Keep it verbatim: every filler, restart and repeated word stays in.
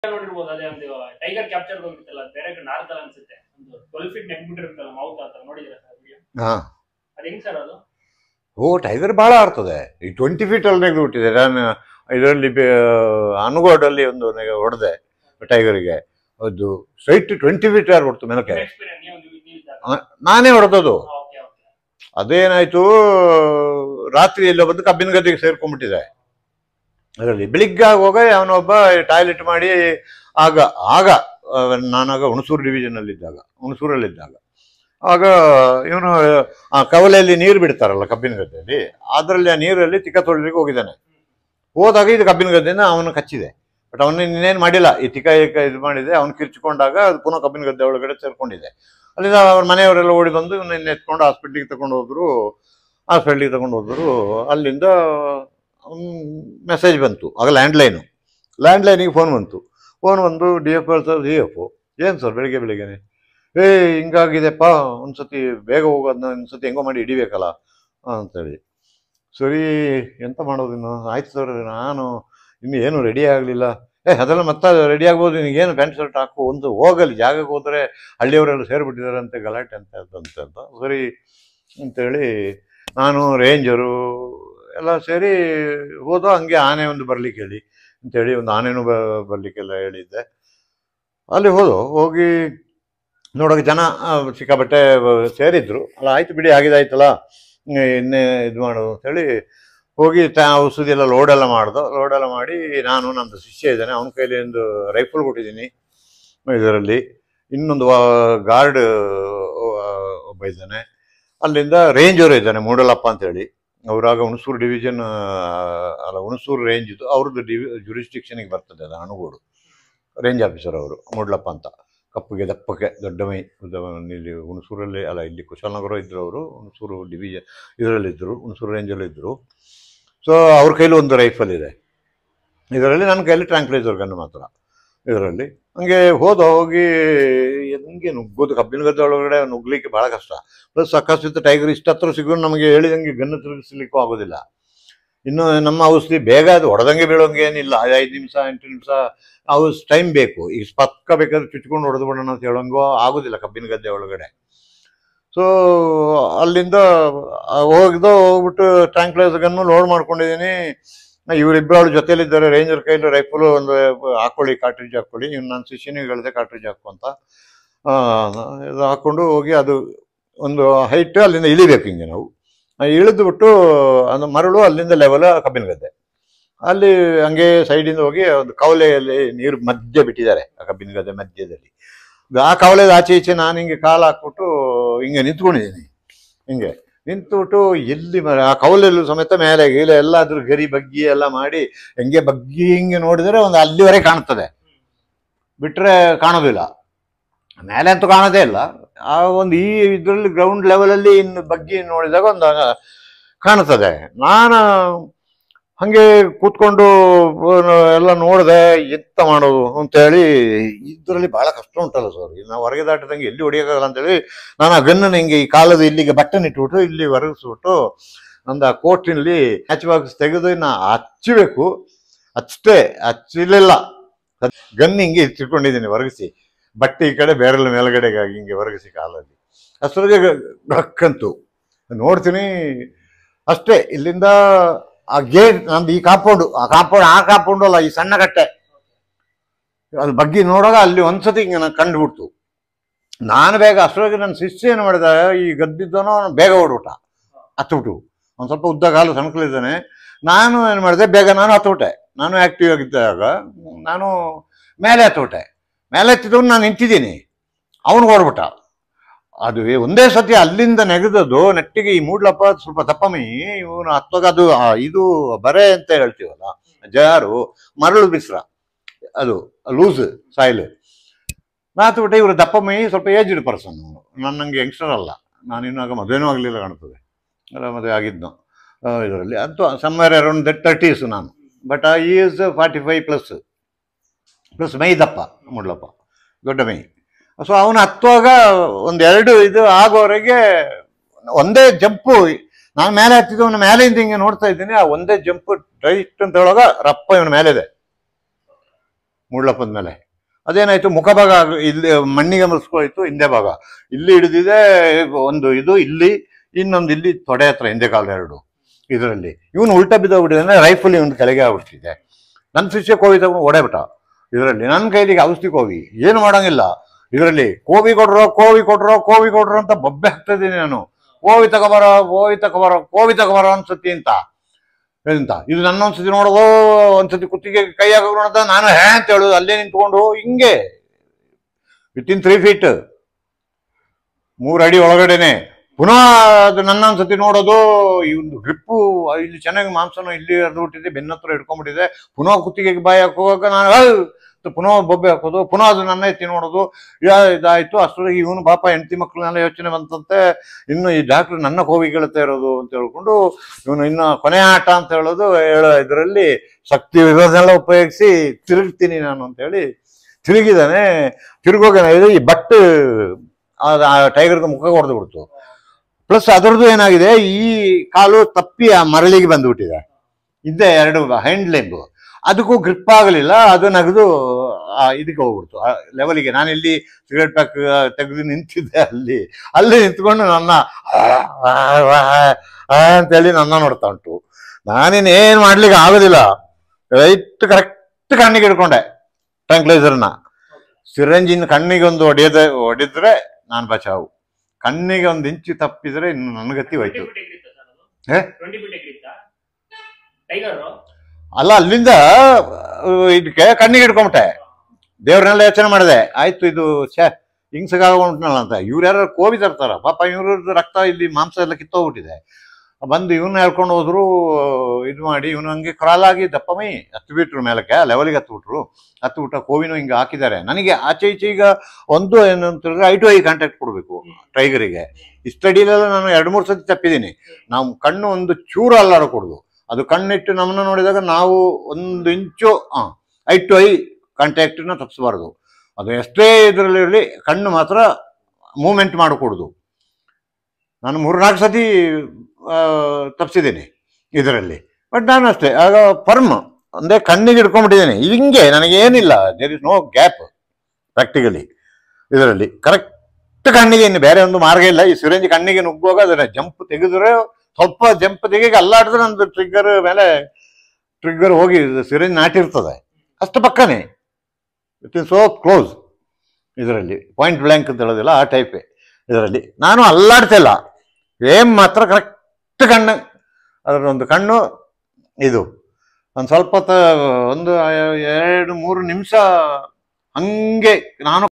ನೋಡಿರ್ಬೋದು ಅದೇ ಒಂದು ಟೈಗರ್ ಕ್ಯಾಪ್ಚರ್ ಹೋಗಿರ್ತಲ್ಲ ಬೇರೆ ನಾರ್ತಲ್ಲ ಅನ್ಸುತ್ತೆ ಒಂದು ಟ್ವೆಲ್ವ್ ಫೀಟ್ ನೆಕ್ ಬಿಟ್ಟಿರುತ್ತಲ್ಲ ಮೌತ್ ಆತರ ನೋಡಿದ್ರೆ ಸರ್ ವಿಡಿಯೋ ಹಾ ಅದು ಹೆಂಗ್ ಸರ್ ಅದು ಓ ಟೈಗರ್ ಭಾಳ ಆಡ್ತದೆ ಈ ಟ್ವೆಂಟಿ ಫೀಟ್ ಅಲ್ಲಿ ನೆಗೆದು ಬಿಟ್ಟಿದೆ ನಾನು ಇದರಲ್ಲಿ ಅನುಗೋಡಲ್ಲಿ ಒಂದು ಹೊಡೆದೆ ಟೈಗರಿಗೆ ಅದು ಸ್ಟ್ರೈಟ್ ಟ್ವೆಂಟಿ ಫೀಟ್ ಯಾರು ಹೊಡ್ತು ಮೇಲಕ್ಕೆ ನಾನೇ ಹೊಡೆದದು ಅದೇನಾಯ್ತು ರಾತ್ರಿ ಎಲ್ಲ ಬಂದು ಕಬ್ಬಿನ ಗದ್ದೆಗೆ ಸೇರ್ಕೊಂಡ್ಬಿಟ್ಟಿದೆ ಅದರಲ್ಲಿ ಬೆಳಿಗ್ಗೆ ಆಗುವಾಗ ಅವನೊಬ್ಬ ಟಾಯ್ಲೆಟ್ ಮಾಡಿ ಆಗ ಆಗ ನಾನಾಗ ಹುಣಸೂರು ಡಿವಿಷನ್ ಅಲ್ಲಿದ್ದಾಗ ಹುಣಸೂರಲ್ಲಿದ್ದಾಗ ಆಗ ಇವನು ಆ ಕವಲೆಯಲ್ಲಿ ನೀರು ಬಿಡ್ತಾರಲ್ಲ ಕಬ್ಬಿನ ಗದ್ದೆಯಲ್ಲಿ ಅದರಲ್ಲಿ ಆ ನೀರಲ್ಲಿ ತಿಕ್ಕ ತೊಳಿಲಿಕ್ಕೆ ಹೋಗಿದ್ದಾನೆ ಹೋದಾಗ ಇದು ಕಬ್ಬಿನ ಗದ್ದೆಯಿಂದ ಅವನು ಕಚ್ಚಿದೆ ಬಟ್ ಅವನು ಇನ್ನೇನು ಮಾಡಿಲ್ಲ ಈ ತಿಕ್ಕ ಇದು ಮಾಡಿದೆ ಅವನು ಕಿರ್ಚಿಕೊಂಡಾಗ ಅದು ಪುನಃ ಕಬ್ಬಿನ ಗದ್ದೆ ಒಳಗಡೆ ಸೇರ್ಕೊಂಡಿದೆ ಅಲ್ಲಿಂದ ಅವ್ರ ಮನೆಯವರೆಲ್ಲ ಓಡಿ ಬಂದು ಇವನ್ನ ಎತ್ಕೊಂಡು ಹಾಸ್ಪಿಟ್ಲಿಗೆ ತಗೊಂಡು ಹೋದ್ರು ಹಾಸ್ಪಿಟ್ಲಿಗೆ ತಗೊಂಡು ಹೋದ್ರು ಅಲ್ಲಿಂದ ಮೆಸೇಜ್ ಬಂತು ಆಗ ಲ್ಯಾಂಡ್ಲೈನು ಲ್ಯಾಂಡ್ಲೈನಿಗೆ ಫೋನ್ ಬಂತು ಫೋನ್ ಬಂದು D F L sir D F ಏನು ಸರ್ ಬೆಳಿಗ್ಗೆ ಬೆಳಿಗ್ಗೆನೆ ಏ ಹಿಂಗಾಗಿದೆಪ್ಪ ಒಂದ್ಸತಿ ಬೇಗ ಹೋಗೋದನ್ನ ಒಂದ್ಸತಿ ಹೆಂಗೋ ಮಾಡಿ ಹಿಡಿಬೇಕಲ್ಲ ಅಂತೇಳಿ ಸರಿ ಎಂತ ಮಾಡೋದು ಇನ್ನು ಆಯ್ತು ಸರ್ ನಾನು ಇನ್ನು ಏನು ರೆಡಿ ಆಗಲಿಲ್ಲ ಏ ಅದೆಲ್ಲ ಮತ್ತೆ ರೆಡಿ ಆಗ್ಬೋದು ನಿನಗೇನು ಪ್ಯಾಂಟ್ ಶರ್ಟ್ ಹಾಕು ಒಂದು ಹೋಗಲಿ ಜಾಗಕ್ಕೆ ಹೋದರೆ ಹಳ್ಳಿಯವರೆಲ್ಲ ಸೇರಿಬಿಟ್ಟಿದ್ದಾರೆ ಅಂತ ಗಲಾಟೆ ಅಂತ ಅಂತ ಅಂತ ಸರಿ ಅಂತೇಳಿ ನಾನು ರೇಂಜರು ಎಲ್ಲ ಸೇರಿ ಹೋದೋ ಹಂಗೆ ಆನೆ ಒಂದು ಬರ್ಲಿಕ್ಕೆ ಹೇಳಿ ಅಂತೇಳಿ ಒಂದು ಆನೆನೂ ಬ ಬರಲಿಕ್ಕೆಲ್ಲ ಹೇಳಿದ್ದೆ ಅಲ್ಲಿ ಹೋದೋ ಹೋಗಿ ನೋಡೋಕೆ ಜನ ಸಿಕ್ಕಾಬಟ್ಟೆ ಸೇರಿದ್ರು ಅಲ್ಲ ಆಯ್ತು ಬಿಡಿ ಆಗಿದಾಯ್ತಲ್ಲ ಇನ್ನೇ ಇದು ಮಾಡೋದು ಅಂತೇಳಿ ಹೋಗಿ ತ ಔಷಧಿ ಎಲ್ಲ ಲೋಡೆಲ್ಲ ಮಾಡ್ದು ಲೋಡೆಲ್ಲ ಮಾಡಿ ನಾನು ನಮ್ಮದು ಶಿಷ್ಯ ಇದ್ದಾನೆ ಅವನ ಕೈಲಿ ಒಂದು ರೈಫಲ್ ಕೊಟ್ಟಿದ್ದೀನಿ ಇದರಲ್ಲಿ ಇನ್ನೊಂದು ಗಾರ್ಡ್ ಒಬ್ಬ ಇದ್ದಾನೆ ಅಲ್ಲಿಂದ ರೇಂಜರು ಇದ್ದಾನೆ ಮೂಡಲಪ್ಪ ಅಂತೇಳಿ ಅವರಾಗ ಹುಣಸೂರು ಡಿವಿಷನ್ ಅಲ್ಲ ಹುಣಸೂರು ರೇಂಜ್ ಇದು ಅವ್ರದ್ದು ಡಿವಿ ಜುರಿಸ್ಟಿಕ್ಷನಿಗೆ ಬರ್ತದೆ ಅದು ಅಣುಗೋಡು ರೇಂಜ್ ಆಫೀಸರ್ ಅವರು ಮೂಡಲಪ್ಪ ಅಂತ ಕಪ್ಪಗೆ ದಪ್ಪಕ್ಕೆ ದೊಡ್ಡ ಮೈ ಇಲ್ಲಿ ಹುಣಸೂರಲ್ಲಿ ಅಲ್ಲ ಇಲ್ಲಿ ಕುಶಾಲನಗರ ಇದ್ದರು ಅವರು ಹುಣಸೂರು ಡಿವಿಷನ್ ಇದರಲ್ಲಿದ್ದರು ಹುಣಸೂರು ರೇಂಜಲ್ಲಿದ್ದರು ಸೊ ಅವ್ರ ಕೈಲಿ ಒಂದು ರೈಫಲ್ ಇದೆ ಇದರಲ್ಲಿ ನನ್ನ ಕೈಲಿ ಟ್ರ್ಯಾಂಕ್ಲೈಸರ್ ಗನ್ ಮಾತ್ರ ಇದರಲ್ಲಿ ಹಂಗೆ ಹೋದ ಹೋಗಿ ಹಂಗೆ ನುಗ್ಗೋದು ಕಬ್ಬಿನ ಗದ್ದೆ ಒಳಗಡೆ ನುಗ್ಲಿಕ್ಕೆ ಭಾಳ ಕಷ್ಟ ಪ್ಲಸ್ ಅಕಸ್ಮಾತ್ ಟೈಗರ್ ಇಷ್ಟ ಹತ್ರ ಸಿಗೋದು ನಮಗೆ ಹೇಳಿದಂಗೆ ಗನ್ನು ತಿರುಗಿಸ್ಲಿಕ್ಕೂ ಆಗೋದಿಲ್ಲ ಇನ್ನು ನಮ್ಮ ಔಷಧಿ ಬೇಗ ಅದು ಹೊಡೆದಂಗೆ ಬೀಳೋಂಗೆ ಏನಿಲ್ಲ ಐದು ನಿಮಿಷ ಎಂಟು ನಿಮಿಷ ಔಷಧಿ ಟೈಮ್ ಬೇಕು ಈಗ ಪಕ್ಕ ಬೇಕಾದ್ರೆ ಚುಚ್ಕೊಂಡು ಹೊಡೆದು ಬಿಡೋಣ ಅಂತ ಹೇಳೋಂಗೋ ಆಗೋದಿಲ್ಲ ಕಬ್ಬಿನ ಗದ್ದೆ ಒಳಗಡೆ ಸೊ ಅಲ್ಲಿಂದ ಹೋಗಿದ್ದು ಹೋಗ್ಬಿಟ್ಟು ಟ್ಯಾಂಕ್ಲೈಸರ್ ಗನ್ನು ಲೋಡ್ ಮಾಡ್ಕೊಂಡಿದ್ದೀನಿ ಇವರಿಬ್ಬರು ಅವಳು ಜೊತೆಲಿದ್ದಾರೆ ರೇಂಜರ್ ಕೈಲಿ ರೈಫಲು ಒಂದು ಹಾಕೊಳ್ಳಿ ಕಾರ್ಟ್ರಿಜ್ ಹಾಕ್ಕೊಳ್ಳಿ ಇವ್ನು ನಾನು ಶಿಷ್ಯನಿಗೆ ಹೇಳಿದೆ ಕಾರ್ಟ್ರಿಜ್ ಹಾಕು ಅಂತ ಇದು ಹಾಕ್ಕೊಂಡು ಹೋಗಿ ಅದು ಒಂದು ಹೈಟ್ ಅಲ್ಲಿಂದ ಇಳಿಬೇಕು ಹಿಂಗೆ ನಾವು ಇಳಿದು ಬಿಟ್ಟು ಅದು ಮರಳು ಅಲ್ಲಿಂದ ಲೆವೆಲ್ ಕಬ್ಬಿನ ಗದ್ದೆ ಅಲ್ಲಿ ಹಂಗೆ ಸೈಡಿಂದ ಹೋಗಿ ಒಂದು ಕವಲೆಯಲ್ಲಿ ನೀರು ಮಧ್ಯೆ ಬಿಟ್ಟಿದ್ದಾರೆ ಆ ಕಬ್ಬಿನ ಗದ್ದೆ ಮಧ್ಯದಲ್ಲಿ ಆ ಕವಲೆದ ಆಚೆ ಈಚೆ ನಾನು ಹಿಂಗೆ ಕಾಲು ಹಾಕ್ಬಿಟ್ಟು ಹಿಂಗೆ ನಿಂತ್ಕೊಂಡಿದ್ದೀನಿ ಹಿಂಗೆ ನಿಂತುಬಿಟ್ಟು ಎಲ್ಲಿ ಮರ ಆ ಕವಲೆಲ್ಲೂ ಸಮೇತ ಮೇಲೆ ಗೀಲೆ ಎಲ್ಲ ಅದ್ರ ಗರಿ ಬಗ್ಗಿ ಎಲ್ಲ ಮಾಡಿ ಹೆಂಗೆ ಬಗ್ಗಿ ಹಿಂಗೆ ನೋಡಿದರೆ ಒಂದು ಅಲ್ಲಿವರೆಗೆ ಕಾಣ್ತದೆ ಬಿಟ್ಟರೆ ಕಾಣೋದಿಲ್ಲ ಮೇಲೆ ಅಂತೂ ಕಾಣೋದೇ ಇಲ್ಲ ಆ ಒಂದು ಈ ಇದರಲ್ಲಿ ಗ್ರೌಂಡ್ ಲೆವೆಲಲ್ಲಿ ಇನ್ನು ಬಗ್ಗಿ ನೋಡಿದಾಗ ಒಂದು ಕಾಣ್ತದೆ ನಾನು ಹಾಗೆ ಕೂತ್ಕೊಂಡು ಎಲ್ಲ ನೋಡಿದೆ ಎಂತ ಮಾಡೋದು ಅಂತೇಳಿ ಇದರಲ್ಲಿ ಭಾಳ ಕಷ್ಟ ಉಂಟಲ್ಲ ಸರ್ ನಾವು ಹೊರಗೆ ದಾಟಿದಂಗೆ ಎಲ್ಲಿ ಹೊಡಿಯೋಕ್ಕಾಗಲ್ಲ ಅಂತೇಳಿ ನಾನು ಆ ಗನ್ನನ್ನು ಹಿಂಗೆ ಈ ಕಾಲದ ಇಲ್ಲಿಗೆ ಬಟ್ಟನ್ ಇಟ್ಬಿಟ್ಟು ಇಲ್ಲಿ ಒರಗಿಸ್ಬಿಟ್ಟು ಒಂದು ಆ ಕೋಟಿನಲ್ಲಿ ಹ್ಯಾಚ್ ಬಾಕ್ಸ್ ತೆಗೆದು ನಾ ಹಚ್ಚಬೇಕು ಅಷ್ಟೇ ಹಚ್ಚಲಿಲ್ಲ ಗನ್ ಹಿಂಗೆ ಇಟ್ಕೊಂಡಿದ್ದೀನಿ ಹೊರಗಿಸಿ ಬಟ್ಟೆ ಈ ಕಡೆ ಬೇರೆಲ್ಲ ಮೇಲ್ಗಡೆಗಾಗಿ ಹಿಂಗೆ ಹೊರಗಿಸಿ ಕಾಲಲ್ಲಿ ಅಷ್ಟೊತ್ತಿಗೆ ಗಕ್ಕಂತು ನೋಡ್ತೀನಿ ಅಷ್ಟೇ ಇಲ್ಲಿಂದ ಆ ಗೇಟ್ ನಮ್ದು ಈ ಕಾಂಪೌಂಡು ಆ ಕಾಂಪೌಂಡ್ ಆ ಕಾಂಪೌಂಡು ಅಲ್ಲ ಈ ಸಣ್ಣ ಕಟ್ಟೆ ಅದು ಬಗ್ಗೆ ನೋಡುವಾಗ ಅಲ್ಲಿ ಒಂದ್ಸತಿ ಹಿಂಗೆ ನಾನು ಕಂಡುಬಿಡ್ತು ನಾನು ಬೇಗ ಅಷ್ಟರೊಳಗೆ ನನ್ನ ಶಿಷ್ಯ ಏನು ಮಾಡಿದ ಈ ಗದ್ದಿದ್ದನೋ ಬೇಗ ಓಡ್ಬಿಟ್ಟ ಹತ್ಬಿಟ್ಟು ಒಂದು ಸ್ವಲ್ಪ ಉದ್ದ ಕಾಲು ಸಣ್ಕಲಿದ್ದಾನೆ ನಾನು ಏನು ಮಾಡಿದೆ ಬೇಗ ನಾನು ಹತ್ಬಿಟ್ಟೆ ನಾನು ಆ್ಯಕ್ಟಿವ್ ಆಗಿದ್ದಾಗ ನಾನು ಮೇಲೆ ಹತ್ಬಿಟ್ಟೆ ಮೇಲೆ ಹತ್ತಿದವನು ನಾನು ನಿಂತಿದ್ದೀನಿ ಅವನು ಓಡ್ಬಿಟ್ಟ ಅದು ಒಂದೇ ಸತಿ ಅಲ್ಲಿಂದ ನೆಗೆದದ್ದು ನೆಟ್ಟಿಗೆ ಈ ಮೂಡ್ಲಪ್ಪ ಸ್ವಲ್ಪ ದಪ್ಪಮಿ ಇವನು ಹತ್ತೋಗ ಅದು ಇದು ಬರೆ ಅಂತ ಹೇಳ್ತೀವಲ್ಲ ಜಾರು ಮರಳು ಬಿಸ್ರ ಅದು ಲೂಸ್ ಸಾಯಿಲ್ ನಾತ್ಬಿಟ್ಟೆ ಇವರು ದಪ್ಪಮಿ ಸ್ವಲ್ಪ ಏಜ್ಡ್ ಪರ್ಸನ್ ನನ್ನಂಗೆ ಯಂಗ್ಸ್ಟರ್ ಅಲ್ಲ ನಾನು ಇನ್ನಾಗ ಮದುವೆನೂ ಆಗಲಿಲ್ಲ ಕಾಣ್ತದೆ ಅಲ್ಲ ಮದುವೆ ಆಗಿದ್ದು ಇದರಲ್ಲಿ ಅಂತೂ ಸಮ್ವೇರ್ ಅರೌಂಡ್ ದಟ್ ತರ್ಟೀಸು ನಾನು ಬಟ್ ಈ is forty five plus plus my ದಪ್ಪ ಮೂಡ್ಲಪ್ಪ ದೊಡ್ಡ ಮೈ ಸೊ ಅವನು ಹತ್ತುವಾಗ ಒಂದೆರಡು ಇದು ಆಗೋವರೆಗೆ ಒಂದೇ ಜಂಪು ನಾನು ಮೇಲೆ ಹತ್ತಿದ್ದವನ ಮೇಲೆಯಿಂದ ಹಿಂಗೆ ನೋಡ್ತಾ ಇದ್ದೀನಿ ಆ ಒಂದೇ ಜಂಪು ರೈಟ್ ಅಂತ ಹೇಳುವಾಗ ರಪ್ಪ ಇವನ ಮೇಲೆ ಇದೆ ಮುಳ್ಳಪ್ಪದ ಮೇಲೆ. ಅದೇನಾಯ್ತು, ಮುಖಭಾಗ ಇಲ್ಲಿ ಮಣ್ಣಿಗೆ ಮರ್ಸ್ಕೊಯ್ತು, ಹಿಂದೆ ಭಾಗ ಇಲ್ಲಿ ಹಿಡಿದಿದೆ, ಒಂದು ಇದು ಇಲ್ಲಿ, ಇನ್ನೊಂದು ಇಲ್ಲಿ ತೊಡೆ ಹತ್ರ ಹಿಂದೆ ಕಾಲ ಎರಡು. ಇದರಲ್ಲಿ ಇವನು ಉಲ್ಟಾ ಬಿದ್ದೋಗ್ಬಿಟ್ಟಿದ್ದಾನೆ, ರೈಫಲ್ ಇವನು ಕೆಳಗೆ ಆಗ್ಬಿಡ್ತಿದೆ. ನನ್ನ ಶಿಷ್ಯ ಕೋವಿ ತಗೊಂಡು ಓಡೇಬಿಟ್ಟ. ಇದರಲ್ಲಿ ನನ್ನ ಕೈಲಿಗೆ ಔಷಧಿ ಕೋವಿ, ಏನು ಮಾಡಂಗಿಲ್ಲ. ಇದರಲ್ಲಿ ಕೋವಿ ಕೊಡ್ರೋ ಕೋವಿ ಕೊಡ್ರೋ ಕೋವಿ ಕೊಡ್ರೋ ಅಂತ ಬೊಬ್ಬೆ ಹಾಕ್ತಾ ಇದ್ದೀನಿ ನಾನು. ಕೋವಿ ತಗೋಬಾರ ಕೋವಿ ತಗೋಬಾರ ಕೋವಿ ತಗೋಬಾರ ಅನ್ಸತಿ ಅಂತ ಎಂತ. ಇದು ನನ್ನ ಒಂದ್ಸತಿ ನೋಡೋದು, ಒಂದ್ಸತಿ ಕುತ್ತಿಗೆ ಕೈ ಹಾಕೋ ನೋಡೋದ, ನಾನು ಹೇ ಅಂತ ಹೇಳೋದು, ಅಲ್ಲೇ ನಿಂತ್ಕೊಂಡು ಹಿಂಗೆ ವಿತ್ ಇನ್ ತ್ರೀ ಫೀಟ್ ಮೂರು ಅಡಿ ಒಳಗಡೆನೆ. ಪುನಃ ಅದು ನನ್ನ ಒಂದ್ಸತಿ ನೋಡೋದು, ಈ ಒಂದು ಗ್ರಿಪ್ಪು ಇಲ್ಲಿ ಚೆನ್ನಾಗಿ ಮಾಂಸನೂ ಇಲ್ಲಿ ಹರಿದು ಬಿಟ್ಟಿದೆ, ಬೆನ್ನ ಹತ್ರ ಹಿಡ್ಕೊಂಡ್ಬಿಟ್ಟಿದೆ. ಪುನಃ ಕುತ್ತಿಗೆಗೆ ಬಾಯಿ ಹಾಕುವಾಗ ನಾನು ಪುನಃ ಬೊಬ್ಬೆ ಹಾಕೋದು, ಪುನಃ ಅದು ನನ್ನ ಎತ್ತಿ ನೋಡೋದು. ಇದಾಯ್ತು. ಅಷ್ಟರಲ್ಲಿ ಇವನು ಪಾಪ ಹೆಂಡತಿ ಮಕ್ಕಳನ್ನೆಲ್ಲ ಯೋಚನೆ ಬಂತಂತೆ, ಇನ್ನು ಈ ಡಾಕ್ಟ್ರು ನನ್ನ ಕೋವಿ ಕೇಳ್ತಾ ಇರೋದು ಅಂತ ಹೇಳ್ಕೊಂಡು ಇವನು ಇನ್ನು ಕೊನೆ ಆಟ ಅಂತ ಹೇಳೋದು ಹೇಳೋ ಇದರಲ್ಲಿ ಶಕ್ತಿ ವಿರೋಧನೆಲ್ಲ ಉಪಯೋಗಿಸಿ ತಿರುಗ್ತೀನಿ ನಾನು ಅಂತ ಹೇಳಿ ತಿರುಗಿದಾನೆ. ತಿರುಗೋಗೇನಾಗಿದೆ, ಈ ಬಟ್ ಆ ಟೈಗರ್ಗೆ ಮುಖ ಹೊಡೆದು ಬಿಡ್ತು. ಪ್ಲಸ್ ಅದರದ್ದು ಏನಾಗಿದೆ, ಈ ಕಾಲು ತಪ್ಪಿ ಆ ಮರಳಿಗೆ ಬಂದ್ಬಿಟ್ಟಿದೆ. ಇದ್ದೆ ಎರಡು ಹ್ಯಾಂಡ್ ಲೆಗ್, ಅದಕ್ಕೂ ಗ್ರಿಪ್ ಆಗಲಿಲ್ಲ. ಅದು ನಗದು ಇದಕ್ಕೆ ಹೋಗ್ಬಿಡ್ತು ಆ ಲೆವೆಲಿಗೆ. ನಾನು ಇಲ್ಲಿ ಸಿಗರೇಟ್ ಪ್ಯಾಕ್ ತೆಗೆದು ನಿಂತಿದ್ದೆ, ಅಲ್ಲಿ ಅಲ್ಲಿ ನಿಂತ್ಕೊಂಡು ನನ್ನ ಅಂತೇಳಿ ನನ್ನ ನೋಡ್ತಾ ಉಂಟು. ನಾನೇನೇನು ಮಾಡ್ಲಿಕ್ಕೆ ಆಗೋದಿಲ್ಲ. ರೈಟ್ ಕರೆಕ್ಟ್ ಕಣ್ಣಿಗೆ ಹಿಡ್ಕೊಂಡೆ ಟ್ಯಾಂಕ್ಲೈಸರ್ನ. ಸಿರಂಜಿನ ಕಣ್ಣಿಗೆ ಒಂದು ಹೊಡೆಯದ ಹೊಡೆದ್ರೆ ನಾನು ಬಚಾವು, ಕಣ್ಣಿಗೆ ಒಂದು ಇಂಚು ತಪ್ಪಿದ್ರೆ ಇನ್ನು ನನ್ಗತಿ ಹೋಯ್ತು. ಅಲ್ಲ, ಅಲ್ಲಿಂದ ಇದಕ್ಕೆ ಕಣ್ಣಿಗೆ ಹಿಡ್ಕೊಂಬಿಟ್ಟೆ. ದೇವ್ರನ್ನೆಲ್ಲ ಯೋಚನೆ ಮಾಡಿದೆ, ಆಯ್ತು ಇದು ಛೇ ಹಿಂಗ್ಸಗಾಗ್ಬಿಟ್ನಲ್ಲ ಅಂತ. ಇವ್ರು ಯಾರು ಕೋವಿ ತರ್ತಾರ ಪಾಪ, ಇವ್ರದ್ದು ರಕ್ತ ಇಲ್ಲಿ ಮಾಂಸ ಎಲ್ಲ ಕಿತ್ತೋಗ್ಬಿಟ್ಟಿದೆ. ಬಂದು ಇವನ್ನ ಹೇಳ್ಕೊಂಡು ಹೋದ್ರು, ಇದು ಮಾಡಿ ಇವನು ಹಂಗೆ ಕ್ರಾಲಾಗಿ ದಪ್ಪ ಮೈ ಹತ್ತು ಬಿಟ್ರು ಮೇಲಕ್ಕೆ, ಲೆವೆಲಿಗೆ ಹತ್ತು ಬಿಟ್ರು. ಹತ್ತು ಬಿಟ್ಟ ಕೋವಿನೂ ಹಿಂಗೆ ಹಾಕಿದ್ದಾರೆ. ನನಗೆ ಆಚೆ ಈಚೆ ಈಗ ಒಂದು ಏನಂತಂದ್ರೆ ಐ ಟು ಐ ಕಾಂಟ್ಯಾಕ್ಟ್ ಕೊಡಬೇಕು ಟೈಗರಿಗೆ. ಈ ಸ್ಟಡಿಲೆಲ್ಲ ನಾನು ಎರಡು ಮೂರು ಸತಿ ತಪ್ಪಿದ್ದೀನಿ. ನಾವು ಕಣ್ಣು ಒಂದು ಚೂರು ಅಲ್ಲಾರ ಕೊಡುದು, ಅದು ಕಣ್ಣಿಟ್ಟು ನಮ್ಮನ್ನ ನೋಡಿದಾಗ ನಾವು ಒಂದು ಇಂಚು ಹಾಂ ಐ ಟು ಐ ಕಾಂಟ್ಯಾಕ್ಟನ್ನ ತಪ್ಪಿಸಬಾರ್ದು. ಅದು ಎಷ್ಟೇ ಇದರಲ್ಲಿರಲಿ ಕಣ್ಣು ಮಾತ್ರ ಮೂಮೆಂಟ್ ಮಾಡಿಕೊಡುದು. ನಾನು ಮೂರ್ನಾಲ್ಕು ಸತಿ ತಪ್ಪಿಸಿದ್ದೀನಿ ಇದರಲ್ಲಿ. ಬಟ್ ನಾನು ಅಷ್ಟೇ ಆಗ ಫರ್ಮ್ ಅಂದರೆ ಕಣ್ಣಿಗೆ ಹಿಡ್ಕೊಂಡ್ಬಿಟ್ಟಿದ್ದೇನೆ ಹಿಂಗೆ, ನನಗೇನಿಲ್ಲ, there is no gap practically ಇದರಲ್ಲಿ. ಕರೆಕ್ಟ್ ಕಣ್ಣಿಗೆ, ಇನ್ನು ಬೇರೆ ಒಂದು ಮಾರ್ಗ ಇಲ್ಲ. ಈ ಸಿರಂಜಿ ಕಣ್ಣಿಗೆ ನುಗ್ಗುವಾಗ ಅದನ್ನ ಜಂಪ್ ತೆಗೆದ್ರೆ, ಸ್ವಲ್ಪ ಜಂಪ್ ತೆಗೆಗೆ ಅಲ್ಲಾಡಿದ್ರೆ ನಂದು ಟ್ರಿಗ್ಗರ್ ಮೇಲೆ ಟ್ರಿಗ್ಗರ್ ಹೋಗಿ ಸಿರಂಜಿ ನಾಟಿರ್ತದೆ. ಅಷ್ಟು ಪಕ್ಕನೇ, ಇಟ್ ಇಸ್ ಸೋ ಕ್ಲೋಸ್ ಇದರಲ್ಲಿ. ಪಾಯಿಂಟ್ ಬ್ಲ್ಯಾಂಕ್ ಅಂತ ಹೇಳೋದಿಲ್ಲ, ಆ ಟೈಪೇ ಇದರಲ್ಲಿ. ನಾನು ಅಲ್ಲಾಡ್ತಿಲ್ಲ, ಏಮ್ ಮಾತ್ರ ಕರೆಕ್ಟ್ ಕಣ್ಣು, ಅದರ ಒಂದು ಕಣ್ಣು ಇದು ಒಂದು ಸ್ವಲ್ಪ ಒಂದು ಎರಡು ಮೂರು ನಿಮಿಷ ಹಂಗೆ ನಾನು